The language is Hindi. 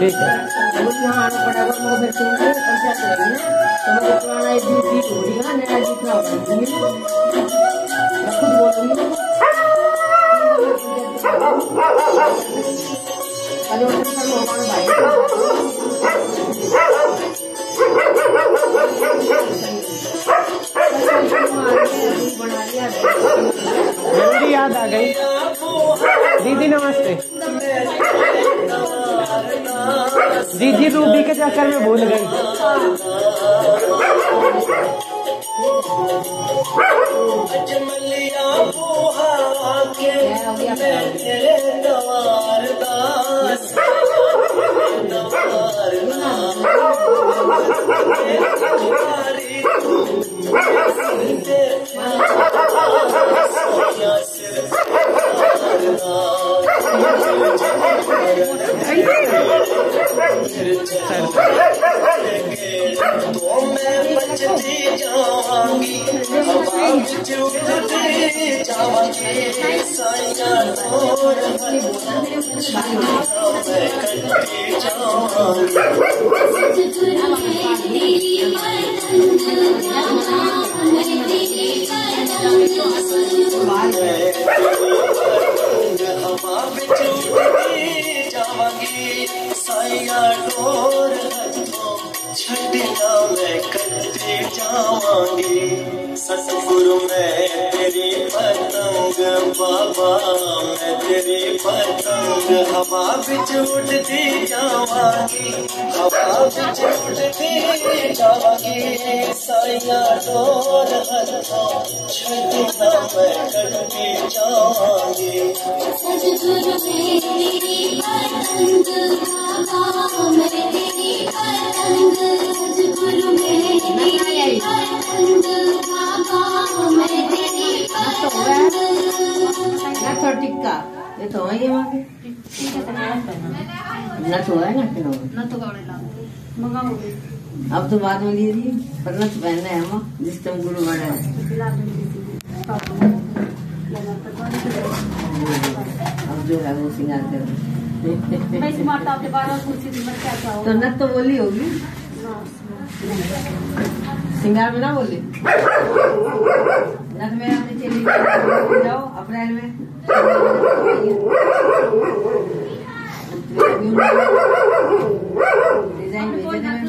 ठीक है। यहाँ आना पड़ेगा मुझे फिर तुमसे पंचायत करेंगे ना, तो मुझे पुराना एक जीत हो रही है, नया जीतना होगा खुद बोलूंगी भाई। जल्दी याद आ गई। दीदी नमस्ते। दीदी रूबी के चक्कर में भूल गई। तो मैं बचती जाऊंगी, चुपती जाऊंगी, साया तोड़ मैं कटती हवा बिचूती जाऊंगी, साया डोर छटिया मैं कटती जाऊंगी। सतगुरु मैं तेरी पतंग बाबा, मैं तेरी पतंग हवा बिच उड़ती जाऊंगी, हवा बिच उड़ती जाऊंगी, साया डोर हथों छटिया मैं कटती जाऊंगी। सतगुरु मेरी पतंग बाबा, मैं तेरी पतंग, सतगुरु मेरी पतंग बाबा, मैं तेरी पतंग। ना तो टिक्का ये तो है, ये वहाँ पे ना तो है ना तो अब तो बाद में लीजिए, पर न तो पहनना है हम जिस टाइम गुरु बड़ा है। अब जो है वो सिंगार कर तो न तो बोली होगी सिंगार में ना बोली न तो मैं अपनी चली जाओ अप्रैल में डिजाइन भेजे